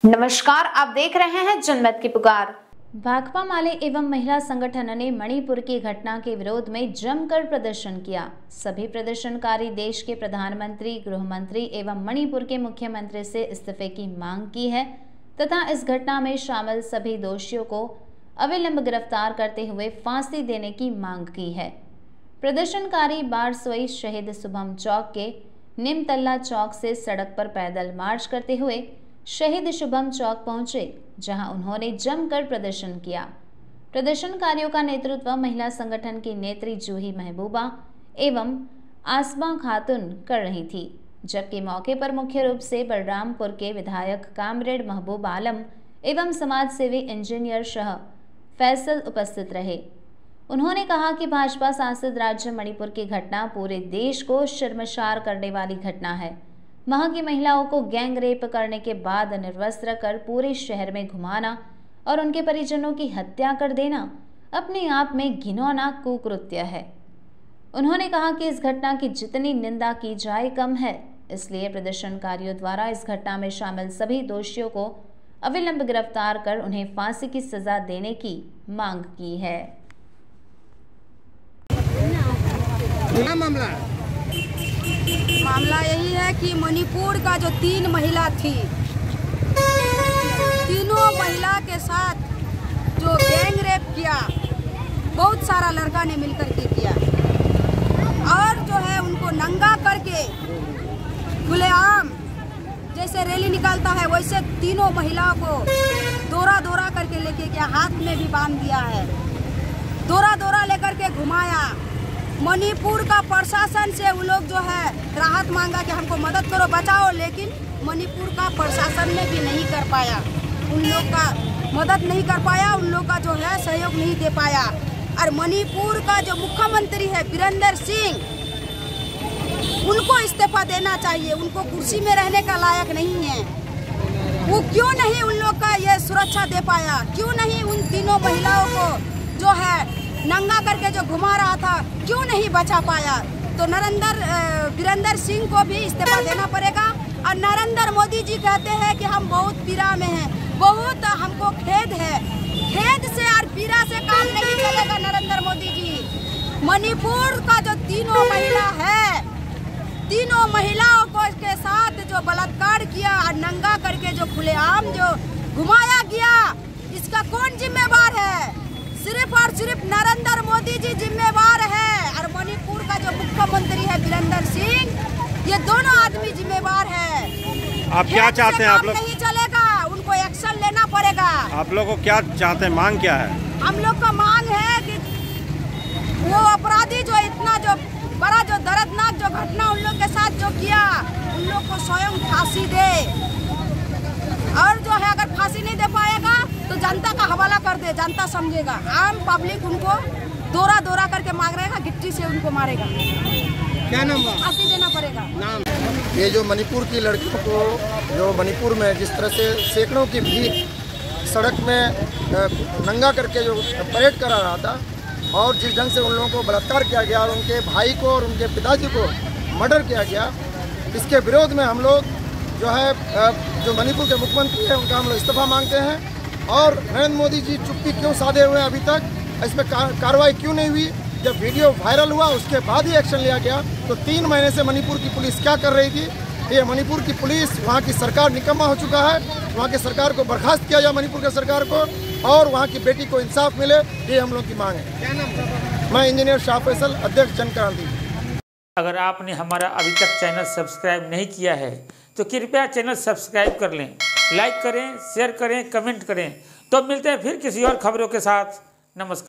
नमस्कार, आप देख रहे हैं जनमत की पुकार। भाकपा माले एवं महिला संगठन ने मणिपुर की घटना के विरोध में जमकर प्रदर्शन किया। सभी प्रदर्शनकारी देश के प्रधानमंत्री, गृह मंत्री एवं मणिपुर के मुख्यमंत्री से इस्तीफे की मांग की है तथा इस घटना में शामिल सभी दोषियों को अविलंब गिरफ्तार करते हुए फांसी देने की मांग की है। प्रदर्शनकारी बारसोई शहीद शुभम चौक के निमतल्ला चौक से सड़क पर पैदल मार्च करते हुए शहीद शुभम चौक पहुंचे, जहां उन्होंने जमकर प्रदर्शन किया। प्रदर्शनकारियों का नेतृत्व महिला संगठन की नेत्री जूही महबूबा एवं आसमा खातून कर रही थी, जबकि मौके पर मुख्य रूप से बलरामपुर के विधायक कामरेड महबूब आलम एवं समाज सेवी इंजीनियर शाह फैसल उपस्थित रहे। उन्होंने कहा कि भाजपा शासित राज्य मणिपुर की घटना पूरे देश को शर्मसार करने वाली घटना है। वहां की महिलाओं को गैंग रेप करने के बाद निर्वस्त्र कर पूरे शहर में घुमाना और उनके परिजनों की हत्या कर देना अपने आप में घिनौना कुकृत्य है। उन्होंने कहा कि इस घटना की जितनी निंदा की जाए कम है, इसलिए प्रदर्शनकारियों द्वारा इस घटना में शामिल सभी दोषियों को अविलंब गिरफ्तार कर उन्हें फांसी की सजा देने की मांग की है। मामला यही है कि मणिपुर का जो 3 महिला थी, तीनों महिला के साथ जो गैंग रेप किया, बहुत सारा लड़का ने मिलकर के किया और जो है उनको नंगा करके खुलेआम जैसे रैली निकालता है वैसे तीनों महिलाओं को दौरा दौरा करके लेके गया, हाथ में भी बांध दिया है, दौरा दौरा लेकर के घुमाया। मणिपुर का प्रशासन से वो लोग जो है राहत मांगा कि हमको मदद करो, बचाओ, लेकिन मणिपुर का प्रशासन ने भी नहीं कर पाया, उन लोग का मदद नहीं कर पाया, उन लोग का जो है सहयोग नहीं दे पाया। और मणिपुर का जो मुख्यमंत्री है बीरेंद्र सिंह, उनको इस्तीफा देना चाहिए, उनको कुर्सी में रहने का लायक नहीं है। वो क्यों नहीं उन लोग का ये सुरक्षा दे पाया, क्यों नहीं उन तीनों महिलाओं को जो है नंगा करके जो घुमा रहा था क्यों नहीं बचा पाया। तो बीरेंद्र सिंह को भी इस्तीफा देना पड़ेगा। और नरेंद्र मोदी जी कहते हैं कि हम बहुत पीड़ा में हैं, बहुत हमको खेद है, खेद से और पीड़ा से काम नहीं चलेगा नरेंद्र मोदी जी। मणिपुर का जो तीनों महिला है, तीनों महिलाओं को के साथ जो बलात्कार किया और नंगा करके जो खुलेआम जो घुमाया गया, इसका कौन जिम्मेवार है? सिर्फ और सिर्फ नरेंद्र मोदी जी जिम्मेवार है और मणिपुर का जो मुख्यमंत्री है बीरेंद्र सिंह, ये दोनों आदमी जिम्मेवार है। आप क्या चाहते हैं? आप लोग नहीं चलेगा, उनको एक्शन लेना पड़ेगा। आप लोग को क्या चाहते हैं? मांग क्या है? हम लोग का मांग है कि वो अपराधी जो इतना जो बड़ा जो दर्दनाक जो घटना उन लोग के साथ जो किया, उन लोग को स्वयं फांसी दे, और जो है अगर फांसी नहीं दे पाएगा तो जनता का हवाला कर दे, जनता समझेगा। आम पब्लिक उनको दौरा दौरा करके मारेगा, गिट्टी से उनको मारेगा। क्या नाम? फांसी देना पड़ेगा। नाम ये जो मणिपुर की लड़कियों को, जो मणिपुर में जिस तरह से सैकड़ों की भीड़ सड़क में नंगा करके जो परेड करा रहा था और जिस ढंग से उन लोगों को बलात्कार किया गया और उनके भाई को और उनके पिताजी को मर्डर किया गया, इसके विरोध में हम लोग जो है जो मणिपुर के मुख्यमंत्री हैं उनका हम लोग इस्तीफा मांगते हैं। और नरेंद्र मोदी जी चुप्पी क्यों साधे हुए हैं? अभी तक इसमें कार्रवाई क्यों नहीं हुई? जब वीडियो वायरल हुआ उसके बाद ही एक्शन लिया गया। तो 3 महीने से मणिपुर की पुलिस क्या कर रही थी? ये मणिपुर की पुलिस, वहाँ की सरकार निकम्मा हो चुका है। वहाँ की सरकार को बर्खास्त किया जाए, मणिपुर की सरकार को, और वहाँ की बेटी को इंसाफ मिले, ये हम लोग की मांग है। क्या नाम? मैं इंजीनियर शाह फैसल, अध्यक्ष जन क्रांति। अगर आपने हमारा अभी तक चैनल सब्सक्राइब नहीं किया है तो कृपया चैनल सब्सक्राइब कर लें, लाइक करें, शेयर करें, कमेंट करें। तो मिलते हैं फिर किसी और खबरों के साथ। नमस्कार।